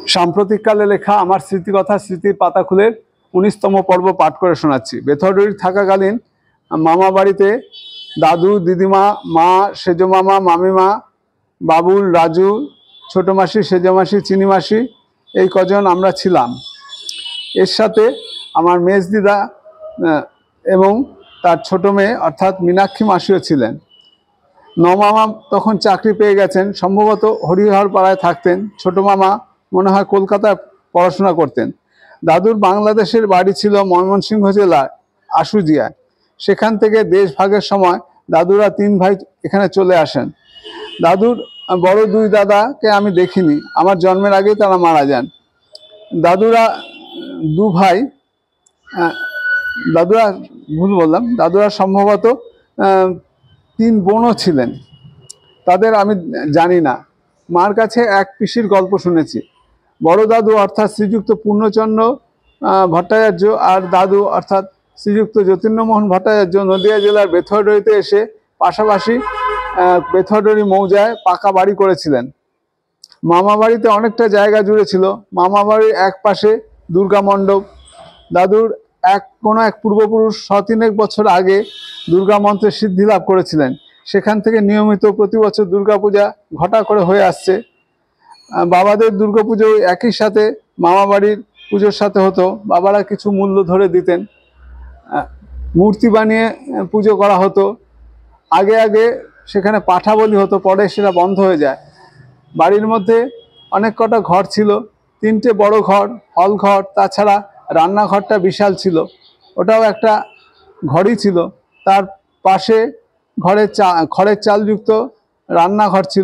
সাম্প্রতিককালে লেখা আমার স্মৃতিকথা স্মৃতির পাতা খুলে ১৯তম পর্ব পাঠ করে শোনাচ্ছি। বেথরডি থাকাকালীন মামা বাড়িতে দাদু, দিদিমা, মা, সেজো মামা, মামিমা, বাবুল, রাজু, ছোটো মাসি, সেজো মাসি, চিনি মাসি, এই কজন আমরা ছিলাম। এর সাথে আমার মেজদিদা এবং তার ছোটো মেয়ে অর্থাৎ মীনাক্ষী মাসিও ছিলেন। মামা তখন চাকরি পেয়ে গেছেন, সম্ভবত হরিহর পাড়ায় থাকতেন। ছোটো মামা মনে হয় কলকাতায় পড়াশোনা করতেন। দাদুর বাংলাদেশের বাড়ি ছিল ময়মনসিংহ জেলার আশুজিয়ায়। সেখান থেকে দেশ ভাগের সময় দাদুরা 3 ভাই এখানে চলে আসেন। দাদুর বড় 2 দাদাকে আমি দেখিনি, আমার জন্মের আগেই তারা মারা যান। দাদুরা 2 ভাই, দাদুরা সম্ভবত 3 বোনও ছিলেন, তাদের আমি জানি না। মার কাছে এক পিসির গল্প শুনেছি। বড় দাদু অর্থাৎ শ্রীযুক্ত পূর্ণচন্দ্র ভট্টাচার্য আর দাদু অর্থাৎ শ্রীযুক্ত যতীন্দ্রমোহন ভট্টাচার্য নদিয়া জেলার বেথরডিতে এসে পাশাপাশি বেথরডি মৌজায় পাকা বাড়ি করেছিলেন। মামা বাড়িতে অনেকটা জায়গা জুড়ে ছিল। মামা বাড়ির এক পাশে দুর্গা মণ্ডপ। দাদুর কোনো এক পূর্বপুরুষ 3 বছর আগে দুর্গা মন্ত্রে সিদ্ধি লাভ করেছিলেন। সেখান থেকে নিয়মিত প্রতি বছর দুর্গাপূজা ঘটা করে হয়ে আসছে। বাবাদের দুর্গাপুজো একই সাথে মামা বাড়ির পুজোর সাথে হতো। বাবারা কিছু মূল্য ধরে দিতেন। মূর্তি বানিয়ে পুজো করা হতো। আগে সেখানে পাঠা বলি হতো, পরে সেটা বন্ধ হয়ে যায়। বাড়ির মধ্যে অনেক কটা ঘর ছিল, 3টে বড় ঘর, হল ঘর, তাছাড়া রান্নাঘরটা বিশাল ছিল, ওটাও একটা ঘরই ছিল। তার পাশে খড়ের চালযুক্ত রান্নাঘর ছিল।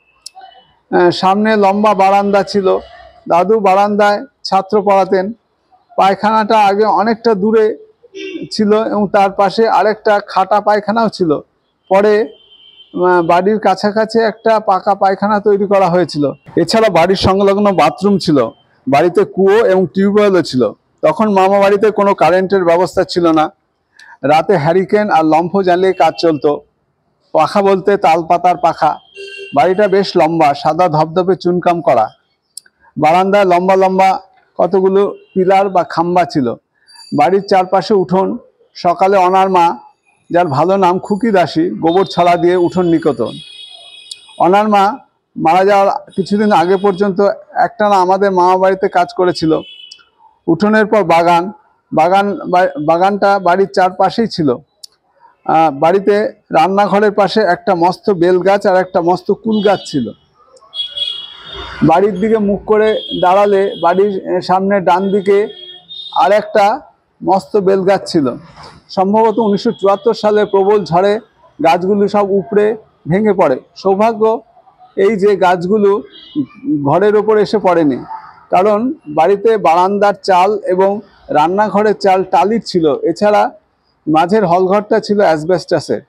সামনে লম্বা বারান্দা ছিল। দাদু বারান্দায় ছাত্র পড়াতেন। পায়খানাটা আগে অনেকটা দূরে ছিল এবং তার পাশে আরেকটা খাটা পায়খানাও ছিল। পরে বাড়ির কাছাকাছি একটা পাকা পায়খানা তৈরি করা হয়েছিল। এছাড়া বাড়ির সংলগ্ন বাথরুম ছিল। বাড়িতে কুয়ো এবং টিউবওয়েলও ছিল। তখন মামা বাড়িতে কোনো কারেন্টের ব্যবস্থা ছিল না। রাতে হ্যারিকেন আর লম্ফ জ্বালিয়ে কাজ চলতো। পাখা বলতে তাল পাতার পাখা। বাড়িটা বেশ লম্বা, সাদা ধবধবে চুনকাম করা। বারান্দায় লম্বা লম্বা কতগুলো পিলার বা খাম্বা ছিল। বাড়ির চারপাশে উঠোন। সকালে অনার মা, যার ভালো নাম খুকি দাসী, গোবর ছড়া দিয়ে উঠোন নিকতন। অনার মা মারা যাওয়ার কিছুদিন আগে পর্যন্ত একটানা আমাদের মামা বাড়িতে কাজ করেছিল। উঠোনের পর বাগানটা বাড়ির চারপাশেই ছিল। বাড়িতে রান্নাঘরের পাশে একটা মস্ত বেল গাছ আর একটা মস্ত কুল গাছ ছিল। বাড়ির দিকে মুখ করে দাঁড়ালে বাড়ির সামনে ডান দিকে আর একটা মস্ত বেল গাছ ছিল। সম্ভবত 1974 সালে প্রবল ঝড়ে গাছগুলো সব উপড়ে ভেঙে পড়ে। সৌভাগ্য এই যে গাছগুলো ঘরের ওপর এসে পড়েনি, কারণ বাড়িতে বারান্দার চাল এবং রান্নাঘরের চাল টালির ছিল। এছাড়া মাঝের হলঘরটা ছিল অ্যাসবেস্টাসের।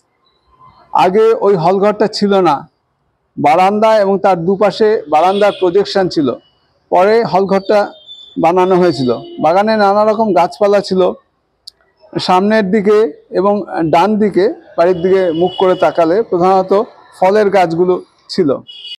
আগে ওই হলঘরটা ছিল না। বারান্দা এবং তার দুপাশে বারান্দার প্রজেকশন ছিল। পরে হলঘরটা বানানো হয়েছিল। বাগানে নানা রকম গাছপালা ছিল। সামনের দিকে এবং ডান দিকে বাড়ির দিকে মুখ করে তাকালে প্রধানত ফলের গাছগুলো ছিল।